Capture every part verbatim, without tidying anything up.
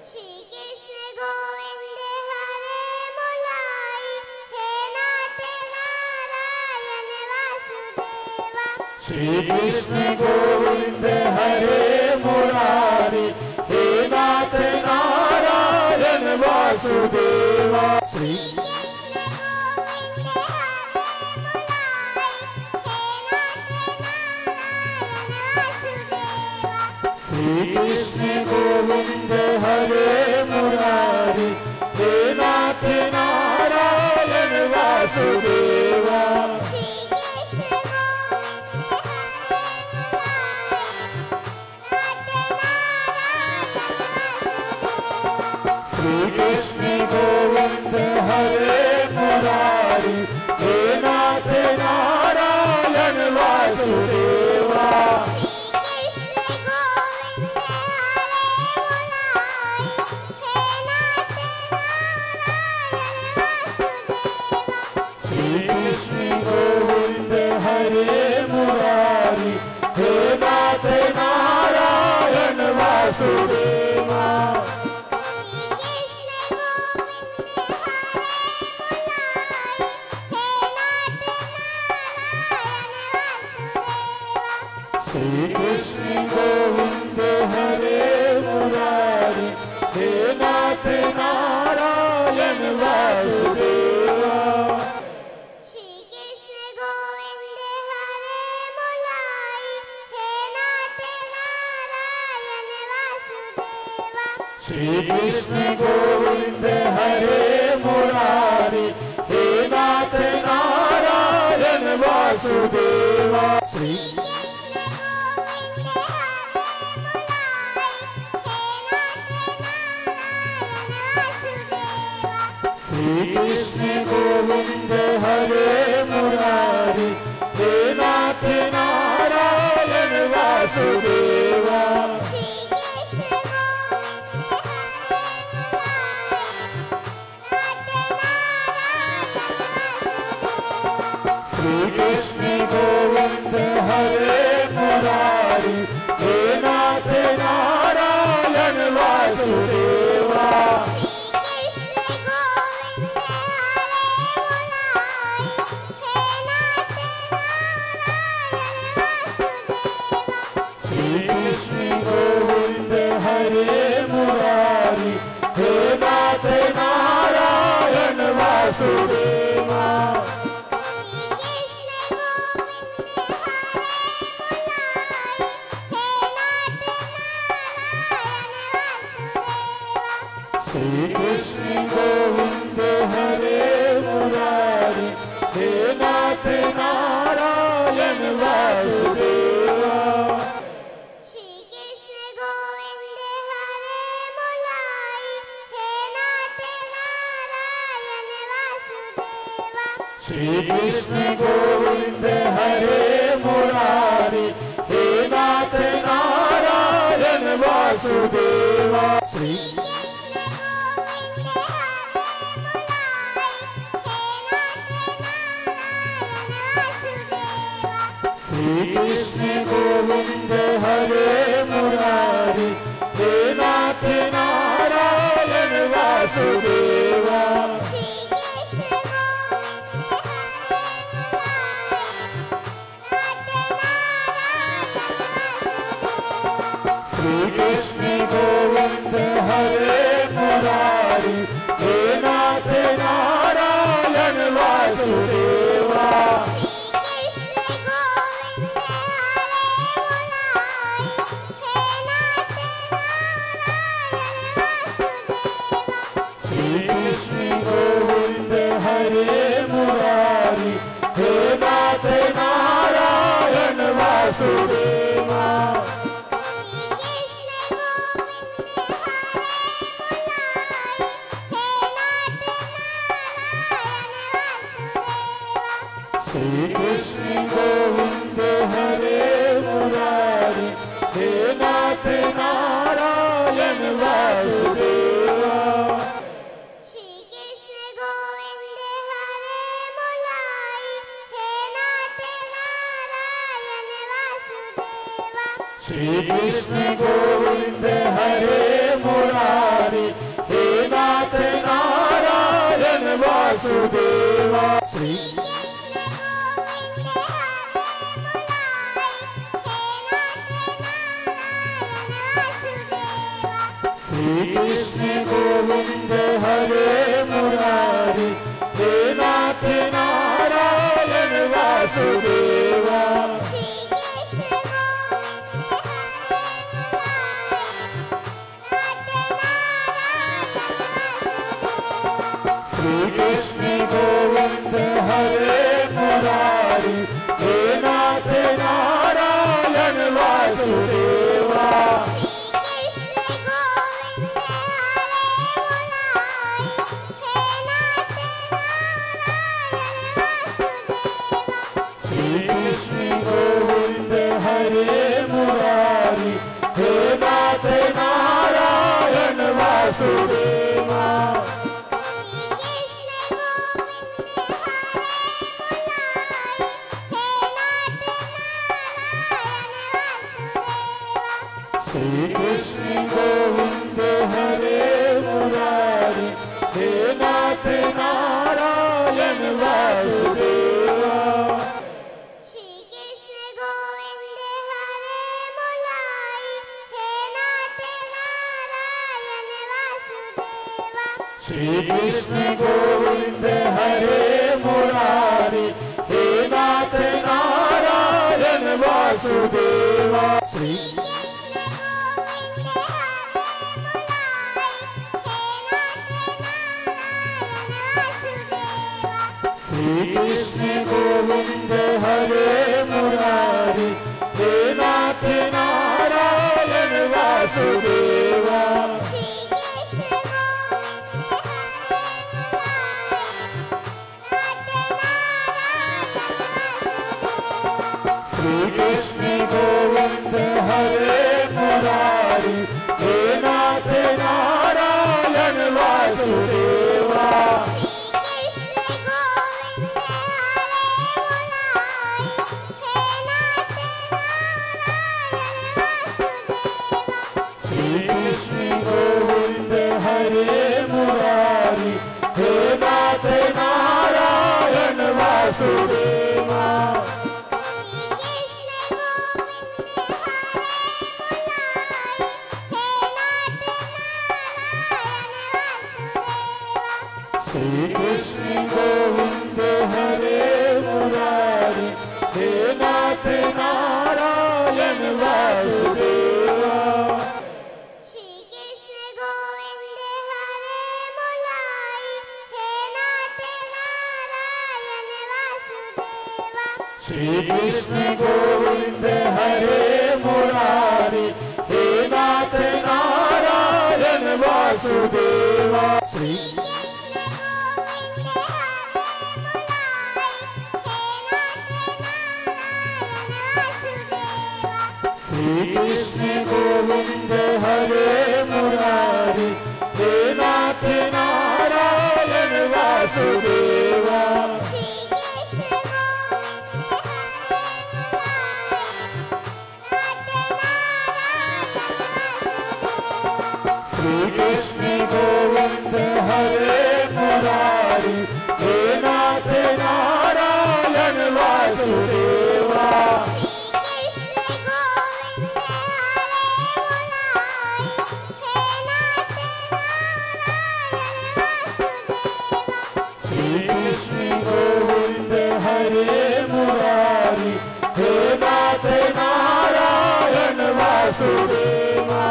Shri Krishna Govind हरे Murari हे नाथ Narayan Vasudeva. Shri Krishna Govind हरे Murari हे नाथ Narayan Vasudeva. Shri Krishna Govind हरे Murari हे नाथ Narayan Vasudeva. Shri Krishna Govind हरे Murari हे नाथ Narayan Vasudeva. Shri Krishna Govind हरे Murari हे नाथ Narayan Vasudeva. Shri Krishna Govind हरे Murari हे नाथ Narayan Vasudeva. Shri Krishna Govind हरे Murari हे नाथ Narayan Vasudeva. Shri Krishna Govind हरे Murari हे नाथ Narayan Vasudeva. Shri Shri Krishna Govind हरे Murari हे नाथ Narayan Vasudeva. Shri Krishna Govind हरे Murari हे नाथ Narayan Vasudeva. Shri Krishna Govind हरे Murari हे नाथ Narayan Vasudeva. Shri Krishna Govind हरे Murari हे नाथ Narayan Vasudeva. Shri Krishna Govind हरे Murari हे नाथ Narayan Vasudeva. Shri Krishna Govind हरे Murari हे नाथ Narayan Vasudeva. Shri Shri Krishna Govind हरे Murari हे नाथ Narayan Vasudeva. Shri Krishna Govind हरे Murari हे नाथ Narayan Vasudeva. Shri Krishna Govind हरे Murari हे नाथ Narayan Vasudeva. Shri Krishna Govind हरे Murari हे नाथ Narayan Vasudeva. Shri Krishna Govind हरे Murari हे नाथ Narayan Vasudeva. Shri Krishna Govind हरे Murari Vasudeva Shri Krishna Govind हरे Murari हे नाथ Narayan Vasudeva Shri Krishna Govind हरे Murari हे नाथ Narayan Vasudeva Shri Krishna Govind हरे Murari हे नाथ Narayan Vasudeva Shri Krishna Govind हरे Murari हे नाथ Narayan Vasudeva Shri Krishna Govind हरे Murari हे नाथ Narayan Vasudeva Shri Krishna Govind हरे Murari हे नाथ Narayan Vasudeva Shri Shri Krishna Govind हरे Murari हे नाथ Narayan Vasudeva Shri Krishna Govind हरे Murari हे नाथ Narayan Vasudeva Shri Krishna Govind हरे Murari हे नाथ Narayan Vasudeva Shri Krishna Govind हरे Murari हे नाथ Narayan Vasudeva Shri Krishna Govind हरे Murari हे नाथ Narayan Vasudeva Shri Krishna Govind हरे Murari हे नाथ Narayan Vasudeva Shri Shri Krishna Govind हरे Murari हे नाथ Narayan Vasudeva Shri Krishna Govind हरे Murari हे नाथ Narayan Vasudeva Shri Krishna Govind हरे Murari हे नाथ Narayan Vasudeva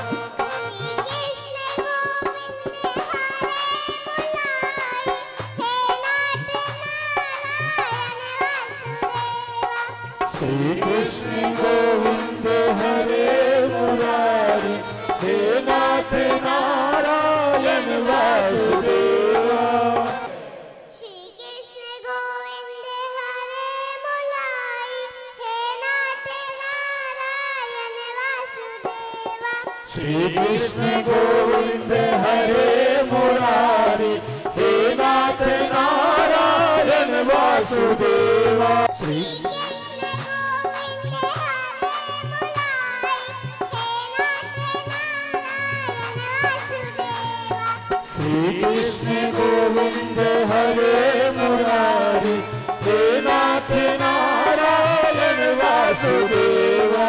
Shri Krishna Govind हरे Murari हे नाथ Narayan Vasudeva Shri Krishna Govind हरे Murari हे नाथ Narayan Vasudeva Shri Krishna Govind हरे Murari हे नाथ Narayan Vasudeva Shri Shri Krishna Govind हरे Murari हे नाथ Narayan Vasudeva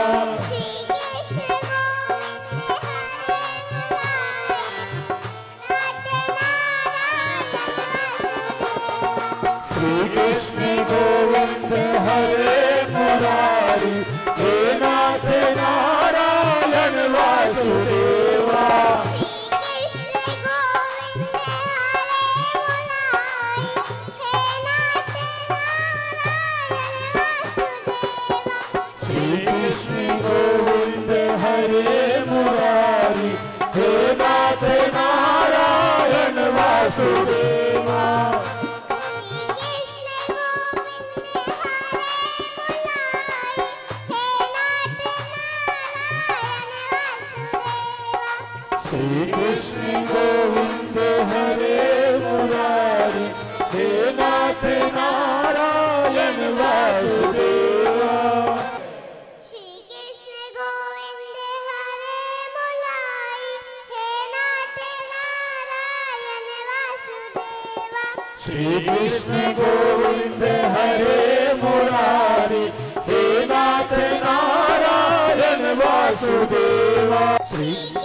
Shri Krishna Govind हरे Murari हे नाथ Narayan Vasudeva Shri Krishna Govind हरे Murari हे नाथ Narayan Vasudeva Shri Krishna Govind हरे Murari हे नाथ Narayan Vasudeva Shri Krishna Govind हरे Murari हे नाथ Narayan Vasudeva Shri Krishna Govind हरे Murari हे नाथ Narayan Vasudeva Shri